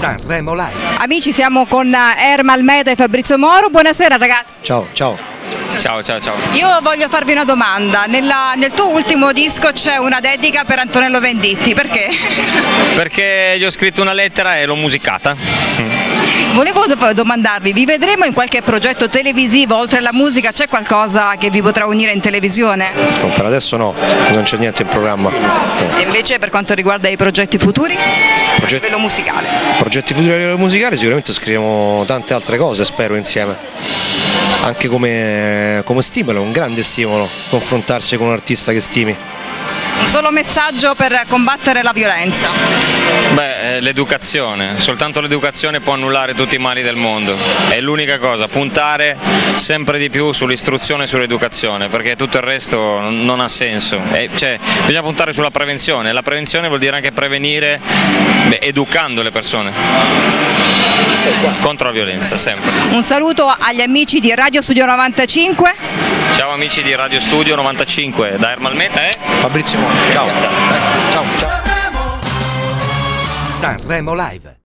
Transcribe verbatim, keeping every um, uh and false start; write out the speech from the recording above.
Sanremo Live. Amici, siamo con Ermal Meta e Fabrizio Moro. Buonasera ragazzi. Ciao, ciao. Ciao, ciao, ciao. Io voglio farvi una domanda. Nella, nel tuo ultimo disco c'è una dedica per Antonello Venditti, perché? Perché gli ho scritto una lettera e l'ho musicata. Volevo domandarvi, vi vedremo in qualche progetto televisivo oltre alla musica? C'è qualcosa che vi potrà unire in televisione? No, per adesso no, non c'è niente in programma. E invece per quanto riguarda i progetti futuri? Progetti, a livello musicale? Progetti futuri a livello musicale sicuramente scriviamo tante altre cose, spero, insieme. Anche come, come stimolo, un grande stimolo confrontarsi con un artista che stimi. Un solo messaggio per combattere la violenza? Beh, l'educazione, soltanto l'educazione può annullare tutti i mali del mondo, è l'unica cosa, puntare sempre di più sull'istruzione e sull'educazione, perché tutto il resto non ha senso, e, cioè, bisogna puntare sulla prevenzione, la prevenzione vuol dire anche prevenire beh, educando le persone contro la violenza, sempre. Un saluto agli amici di Radio Studio novantacinque. Ciao amici di Radio Studio novantacinque, da Ermal Meta e Fabrizio Moro, ciao. Ciao. Ciao. Ciao. Sanremo Live.